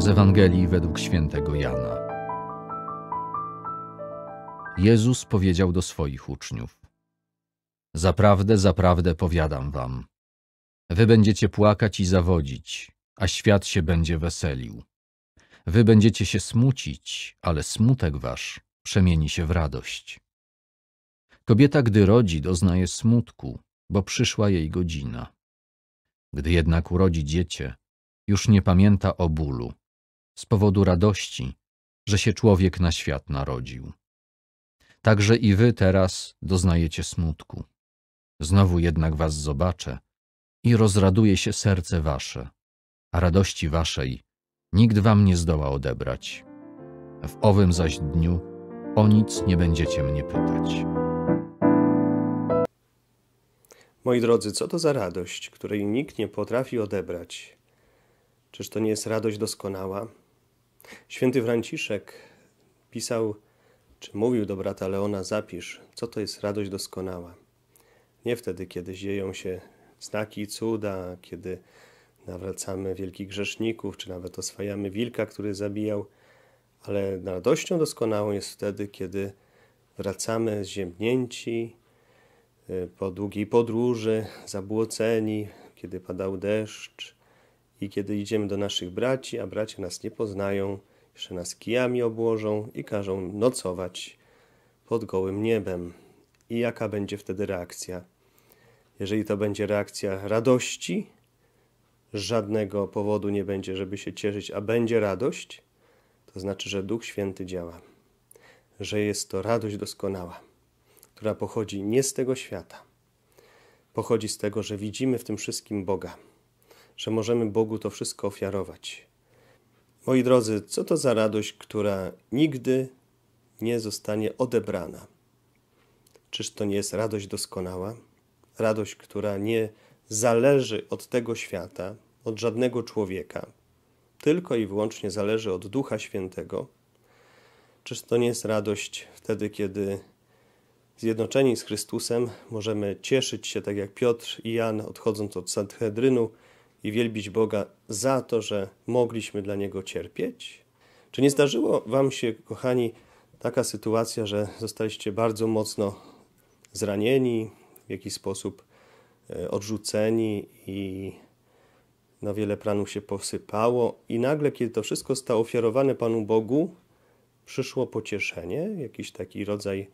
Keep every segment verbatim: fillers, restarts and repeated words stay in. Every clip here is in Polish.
Z Ewangelii według świętego Jana. Jezus powiedział do swoich uczniów: Zaprawdę, zaprawdę powiadam wam, wy będziecie płakać i zawodzić, a świat się będzie weselił. Wy będziecie się smucić, ale smutek wasz przemieni się w radość. Kobieta, gdy rodzi, doznaje smutku, bo przyszła jej godzina. Gdy jednak urodzi dziecię, już nie pamięta o bólu, z powodu radości, że się człowiek na świat narodził. Także i wy teraz doznajecie smutku. Znowu jednak was zobaczę i rozraduje się serce wasze, a radości waszej nikt wam nie zdoła odebrać. W owym zaś dniu o nic nie będziecie mnie pytać. Moi drodzy, co to za radość, której nikt nie potrafi odebrać? Czyż to nie jest radość doskonała? Święty Franciszek pisał, czy mówił do brata Leona: zapisz, co to jest radość doskonała. Nie wtedy, kiedy dzieją się znaki i cuda, kiedy nawracamy wielkich grzeszników, czy nawet oswajamy wilka, który zabijał, ale radością doskonałą jest wtedy, kiedy wracamy zziębnięci po długiej podróży, zabłoceni, kiedy padał deszcz i kiedy idziemy do naszych braci, a bracia nas nie poznają, jeszcze nas kijami obłożą i każą nocować pod gołym niebem. I jaka będzie wtedy reakcja? Jeżeli to będzie reakcja radości, żadnego powodu nie będzie, żeby się cieszyć, a będzie radość, to znaczy, że Duch Święty działa, że jest to radość doskonała, która pochodzi nie z tego świata. Pochodzi z tego, że widzimy w tym wszystkim Boga, że możemy Bogu to wszystko ofiarować. Moi drodzy, co to za radość, która nigdy nie zostanie odebrana? Czyż to nie jest radość doskonała? Radość, która nie zależy od tego świata, od żadnego człowieka, tylko i wyłącznie zależy od Ducha Świętego. Czyż to nie jest radość wtedy, kiedy zjednoczeni z Chrystusem możemy cieszyć się, tak jak Piotr i Jan, odchodząc od Sanhedrynu, i wielbić Boga za to, że mogliśmy dla Niego cierpieć? Czy nie zdarzyło wam się, kochani, taka sytuacja, że zostaliście bardzo mocno zranieni, w jakiś sposób odrzuceni i no wiele planów się posypało i nagle, kiedy to wszystko zostało ofiarowane Panu Bogu, przyszło pocieszenie, jakiś taki rodzaj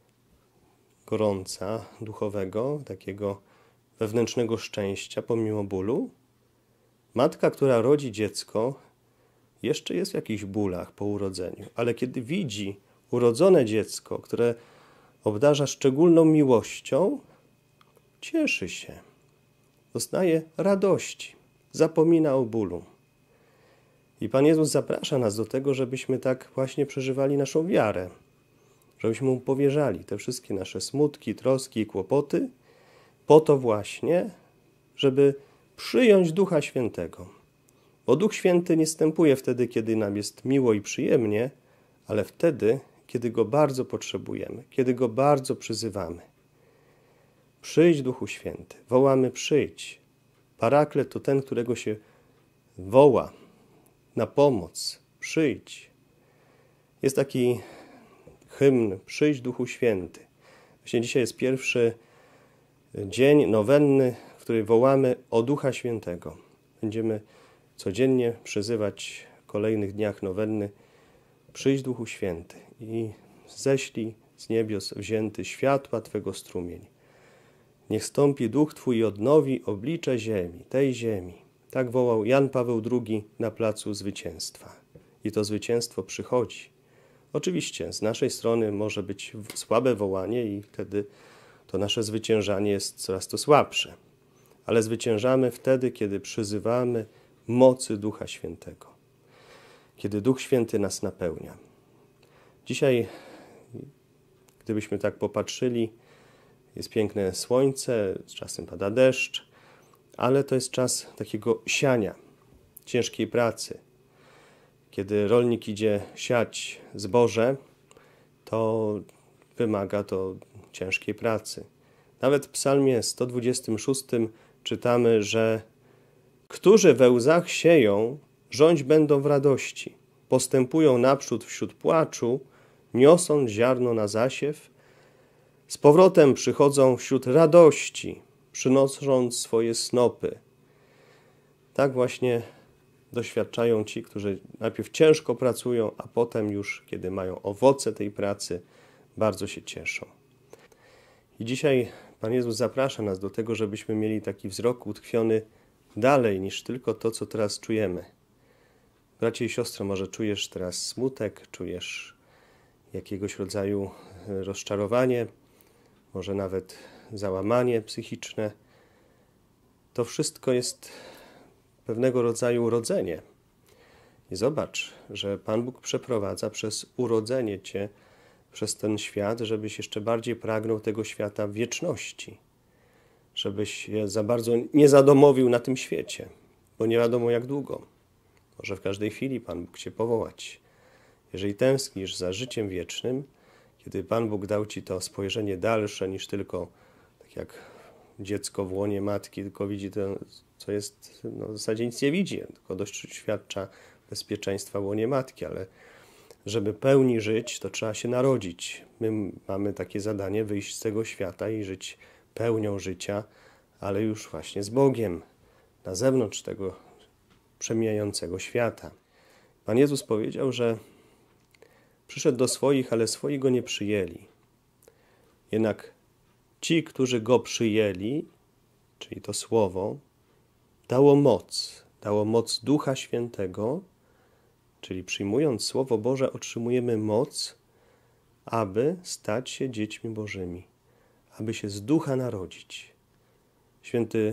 gorąca duchowego, takiego wewnętrznego szczęścia pomimo bólu? Matka, która rodzi dziecko, jeszcze jest w jakichś bólach po urodzeniu, ale kiedy widzi urodzone dziecko, które obdarza szczególną miłością, cieszy się, doznaje radości, zapomina o bólu. I Pan Jezus zaprasza nas do tego, żebyśmy tak właśnie przeżywali naszą wiarę, żebyśmy Mu powierzali te wszystkie nasze smutki, troski i kłopoty, po to właśnie, żeby przyjąć Ducha Świętego. Bo Duch Święty nie wstępuje wtedy, kiedy nam jest miło i przyjemnie, ale wtedy, kiedy Go bardzo potrzebujemy, kiedy Go bardzo przyzywamy. Przyjdź, Duchu Święty. Wołamy: przyjdź. Paraklet to ten, którego się woła na pomoc. Przyjdź. Jest taki hymn: przyjdź, Duchu Święty. Właśnie dzisiaj jest pierwszy dzień nowenny, w której wołamy o Ducha Świętego. Będziemy codziennie przyzywać w kolejnych dniach nowenny: przyjdź, Duchu Święty, i ześlij z niebios wzięty światła Twego strumień. Niech stąpi Duch Twój i odnowi oblicze ziemi, tej ziemi. Tak wołał Jan Paweł drugi na Placu Zwycięstwa. I to zwycięstwo przychodzi. Oczywiście z naszej strony może być słabe wołanie i wtedy to nasze zwyciężanie jest coraz to słabsze. Ale zwyciężamy wtedy, kiedy przyzywamy mocy Ducha Świętego. Kiedy Duch Święty nas napełnia. Dzisiaj, gdybyśmy tak popatrzyli, jest piękne słońce, czasem pada deszcz, ale to jest czas takiego siania, ciężkiej pracy. Kiedy rolnik idzie siać zboże, to wymaga to ciężkiej pracy. Nawet w psalmie sto dwudziestym szóstym czytamy, że którzy we łzach sieją, rządź będą w radości. Postępują naprzód wśród płaczu, niosąc ziarno na zasiew. Z powrotem przychodzą wśród radości, przynosząc swoje snopy. Tak właśnie doświadczają ci, którzy najpierw ciężko pracują, a potem już, kiedy mają owoce tej pracy, bardzo się cieszą. I dzisiaj Pan Jezus zaprasza nas do tego, żebyśmy mieli taki wzrok utkwiony dalej niż tylko to, co teraz czujemy. Bracie i siostro, może czujesz teraz smutek, czujesz jakiegoś rodzaju rozczarowanie, może nawet załamanie psychiczne. To wszystko jest pewnego rodzaju urodzenie. I zobacz, że Pan Bóg przeprowadza przez urodzenie cię przez ten świat, żebyś jeszcze bardziej pragnął tego świata w wieczności. Żebyś się za bardzo nie zadomowił na tym świecie, bo nie wiadomo jak długo. Może w każdej chwili Pan Bóg cię powołać. Jeżeli tęsknisz za życiem wiecznym, kiedy Pan Bóg dał ci to spojrzenie dalsze niż tylko, tak jak dziecko w łonie matki, tylko widzi to, co jest, no w zasadzie nic nie widzi, tylko doświadcza bezpieczeństwa w łonie matki, ale żeby pełni żyć, to trzeba się narodzić. My mamy takie zadanie, wyjść z tego świata i żyć pełnią życia, ale już właśnie z Bogiem, na zewnątrz tego przemijającego świata. Pan Jezus powiedział, że przyszedł do swoich, ale swoi Go nie przyjęli. Jednak ci, którzy Go przyjęli, czyli to Słowo, dało moc, dało moc Ducha Świętego, czyli przyjmując Słowo Boże otrzymujemy moc, aby stać się dziećmi Bożymi, aby się z Ducha narodzić. Święty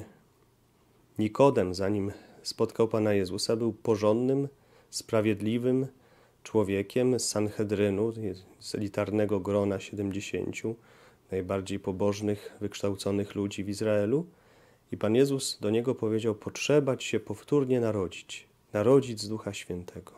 Nikodem, zanim spotkał Pana Jezusa, był porządnym, sprawiedliwym człowiekiem z Sanhedrynu, z elitarnego grona siedemdziesięciu najbardziej pobożnych, wykształconych ludzi w Izraelu. I Pan Jezus do niego powiedział, potrzeba ci się powtórnie narodzić, narodzić z Ducha Świętego.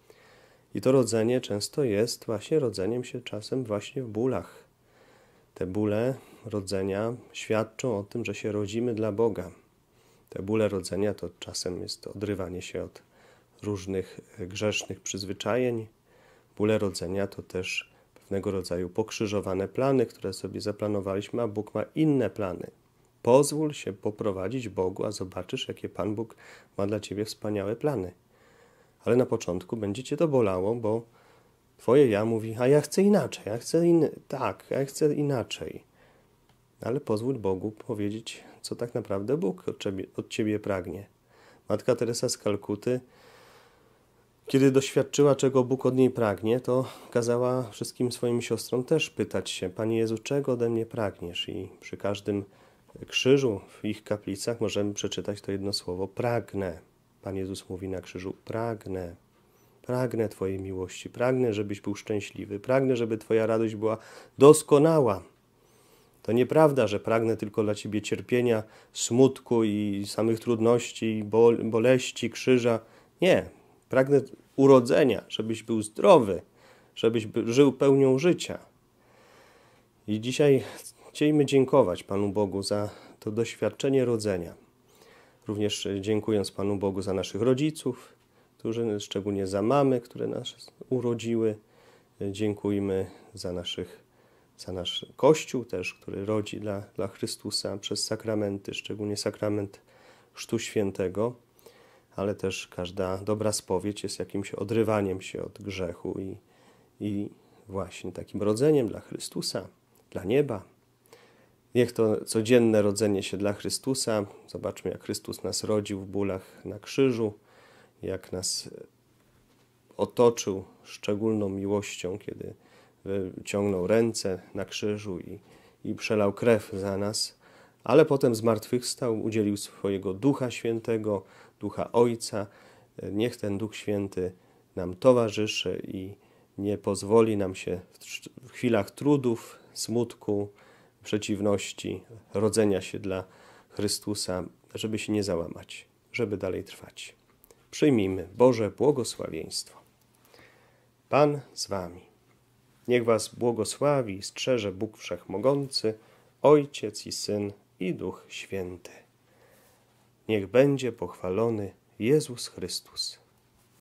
I to rodzenie często jest właśnie rodzeniem się czasem właśnie w bólach. Te bóle rodzenia świadczą o tym, że się rodzimy dla Boga. Te bóle rodzenia to czasem jest odrywanie się od różnych grzesznych przyzwyczajeń. Bóle rodzenia to też pewnego rodzaju pokrzyżowane plany, które sobie zaplanowaliśmy, a Bóg ma inne plany. Pozwól się poprowadzić Bogu, a zobaczysz, jakie Pan Bóg ma dla ciebie wspaniałe plany. Ale na początku będzie cię to bolało, bo twoje ja mówi, a ja chcę inaczej, ja chcę in... tak, ja chcę inaczej. Ale pozwól Bogu powiedzieć, co tak naprawdę Bóg od ciebie, od ciebie pragnie. Matka Teresa z Kalkuty, kiedy doświadczyła, czego Bóg od niej pragnie, to kazała wszystkim swoim siostrom też pytać się, Panie Jezu, czego ode mnie pragniesz? I przy każdym krzyżu w ich kaplicach możemy przeczytać to jedno słowo, pragnę. Pan Jezus mówi na krzyżu, pragnę, pragnę Twojej miłości, pragnę, żebyś był szczęśliwy, pragnę, żeby Twoja radość była doskonała. To nieprawda, że pragnę tylko dla Ciebie cierpienia, smutku i samych trudności, bol, boleści, krzyża. Nie, pragnę urodzenia, żebyś był zdrowy, żebyś żył pełnią życia. I dzisiaj chcielibyśmy dziękować Panu Bogu za to doświadczenie rodzenia. Również dziękując Panu Bogu za naszych rodziców, którzy, szczególnie za mamy, które nas urodziły. Dziękujmy za, naszych, za nasz Kościół też, który rodzi dla, dla Chrystusa przez sakramenty, szczególnie sakrament Chrztu Świętego, ale też każda dobra spowiedź jest jakimś odrywaniem się od grzechu i, i właśnie takim rodzeniem dla Chrystusa, dla nieba. Niech to codzienne rodzenie się dla Chrystusa. Zobaczmy, jak Chrystus nas rodził w bólach na krzyżu, jak nas otoczył szczególną miłością, kiedy wyciągnął ręce na krzyżu i, i przelał krew za nas, ale potem zmartwychwstał, udzielił swojego Ducha Świętego, Ducha Ojca. Niech ten Duch Święty nam towarzyszy i nie pozwoli nam się w chwilach trudów, smutku, przeciwności, rodzenia się dla Chrystusa, żeby się nie załamać, żeby dalej trwać. Przyjmijmy Boże błogosławieństwo. Pan z wami. Niech was błogosławi i strzeże Bóg Wszechmogący, Ojciec i Syn i Duch Święty. Niech będzie pochwalony Jezus Chrystus.